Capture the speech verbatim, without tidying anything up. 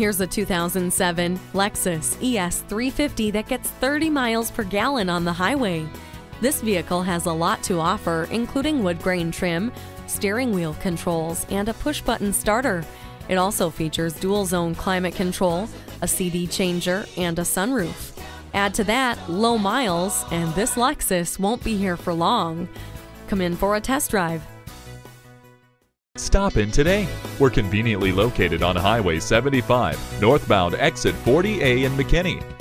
Here's a two thousand seven Lexus E S three fifty that gets thirty miles per gallon on the highway. This vehicle has a lot to offer, including wood grain trim, steering wheel controls, and a push-button starter. It also features dual-zone climate control, a C D changer, and a sunroof. Add to that low miles, and this Lexus won't be here for long. Come in for a test drive. Stop in today. We're conveniently located on Highway seventy-five, northbound exit forty A in McKinney.